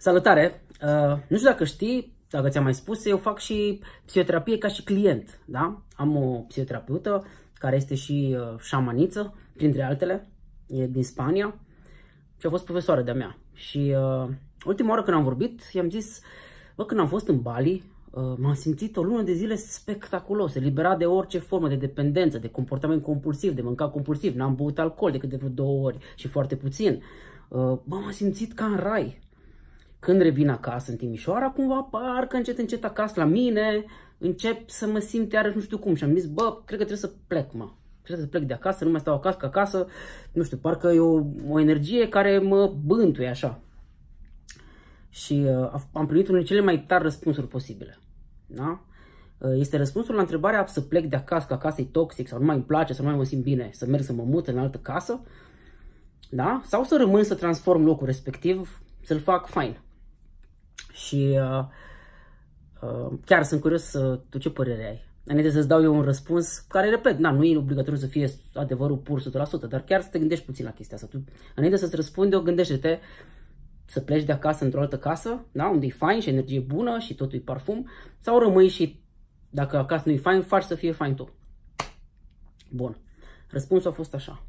Salutare! Nu știu dacă știi, dacă ți-am mai spus, eu fac și psihoterapie ca și client, da? Am o psihoterapeută care este și șamaniță, printre altele, e din Spania și a fost profesoară de-a mea. Și ultima oară când am vorbit, i-am zis, bă, când am fost în Bali, m-am simțit o lună de zile spectaculos, eliberat de orice formă de dependență, de comportament compulsiv, de mâncat compulsiv, n-am băut alcool decât de vreo 2 ori și foarte puțin. Bă, m-am simțit ca în rai. Când revin acasă în Timișoara, cumva parcă încet acasă la mine, încep să mă simt iarăși nu știu cum și am zis, bă, cred că trebuie să plec, mă. Trebuie să plec de acasă, nu mai stau acasă, că acasă, nu știu, parcă e o energie care mă bântuie așa. Și am primit unul dintre cele mai tari răspunsuri posibile. Da? Este răspunsul la întrebarea să plec de acasă, că acasă e toxic sau nu mai îmi place, sau nu mai mă simt bine, să merg să mă mut în altă casă, da? Sau să rămân să transform locul respectiv, să-l fac fain. Și chiar sunt curios tu ce părere ai. Înainte să-ți dau eu un răspuns care, repet, nu e obligatoriu să fie adevărul pur 100%, dar chiar să te gândești puțin la chestia asta. Înainte să-ți răspund eu, gândește-te să pleci de acasă într-o altă casă, da? Unde e fain și energie bună și totul e parfum, sau rămâi și dacă acasă nu e fain, faci să fie fain tu. Bun. Răspunsul a fost așa.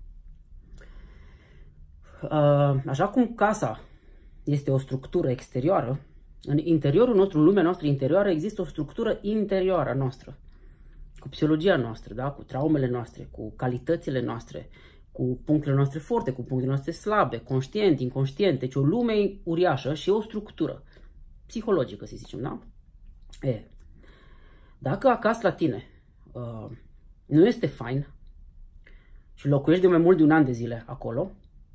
Așa cum casa este o structură exterioară, în interiorul nostru, în lumea noastră interioară, există o structură interioară a noastră, cu psihologia noastră, da? Cu traumele noastre, cu calitățile noastre, cu punctele noastre forte, cu punctele noastre slabe, conștient, inconștient, deci o lume uriașă și o structură psihologică, să zicem, da? Dacă acasă la tine nu este fain și locuiești de mai mult de 1 an de zile acolo,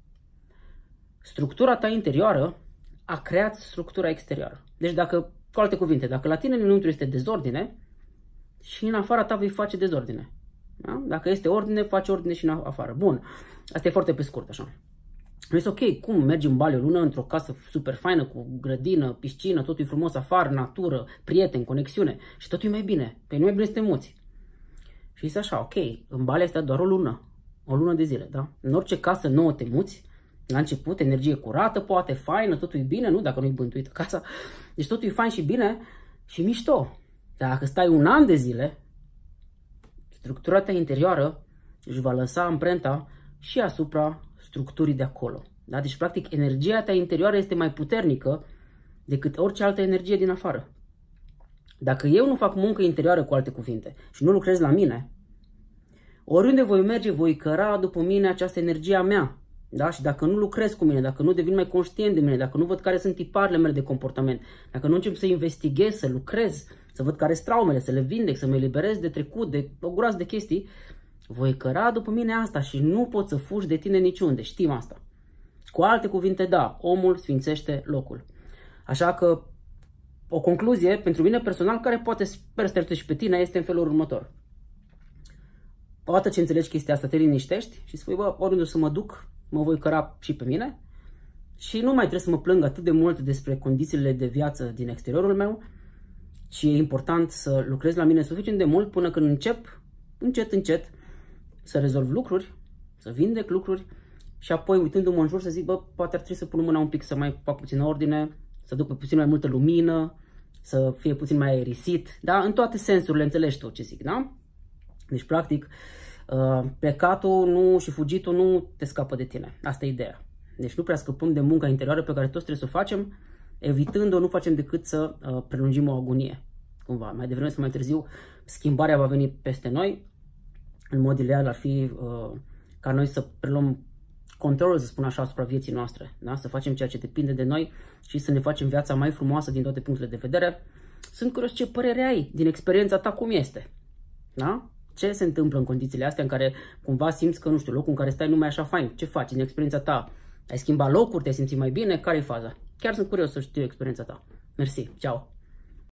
structura ta interioară a creat structura exterioară. Deci dacă, cu alte cuvinte, dacă la tine înăuntru este dezordine, și în afara ta vei face dezordine. Da? Dacă este ordine, faci ordine și în afară. Bun. Asta e foarte pe scurt, așa. Am zis, ok, cum mergi în Bali o lună într-o casă super faină, cu grădină, piscină, totul e frumos afară, natură, prieteni, conexiune și totul e mai bine. Păi nu mai bine să te muți. Și zis așa, ok, în Bali este doar o lună de zile, da? În orice casă nouă te muți, la început, energie curată, poate, faină, totul e bine, nu? Dacă nu-i bântuită casa. Deci totul e fain și bine și mișto. Dacă stai 1 an de zile, structura ta interioară își va lăsa amprenta și asupra structurii de acolo. Da? Deci, practic, energia ta interioară este mai puternică decât orice altă energie din afară. Dacă eu nu fac muncă interioară, cu alte cuvinte, și nu lucrez la mine, oriunde voi merge, voi căra după mine această energie a mea. Da? Și dacă nu lucrez cu mine, dacă nu devin mai conștient de mine, dacă nu văd care sunt tiparele mele de comportament, dacă nu încep să investighez, să lucrez, să văd care sunt traumele, să le vindec, să mă eliberez de trecut, de o groază de chestii, voi căra după mine asta și nu poți să fugi de tine niciunde, știm asta. Cu alte cuvinte, da, omul sfințește locul. Așa că o concluzie pentru mine personal, care poate sper să te ajute și pe tine, este în felul următor. Odată ce înțelegi chestia asta, te liniștești și spui, bă, oriunde să mă duc, mă voi căra și pe mine și nu mai trebuie să mă plâng atât de mult despre condițiile de viață din exteriorul meu, ci e important să lucrez la mine suficient de mult până când încep, încet, să rezolv lucruri, să vindec lucruri și apoi, uitându-mă în jur, să zic, bă, poate ar trebui să pun mâna un pic, să mai fac puțină ordine, să duc puțin mai multă lumină, să fie puțin mai aerisit, da? În toate sensurile, înțelegi tu ce zic, da? Deci, practic, plecatul și fugitul nu te scapă de tine. Asta e ideea. Deci nu prea scăpăm de munca interioară pe care toți trebuie să o facem, evitând-o, nu facem decât să prelungim o agonie. Cumva, mai devreme sau mai târziu, schimbarea va veni peste noi. În mod ideal ar fi ca noi să preluăm controlul, să spun așa, asupra vieții noastre. Da? Să facem ceea ce depinde de noi și să ne facem viața mai frumoasă din toate punctele de vedere. Sunt curios ce părere ai din experiența ta, cum este. Da? Ce se întâmplă în condițiile astea în care cumva simți că, nu știu, locul în care stai nu mai e așa fain? Ce faci în experiența ta? Ai schimbat locuri? Te-ai simțit mai bine? Care e faza? Chiar sunt curios să știu experiența ta. Mersi, ceau!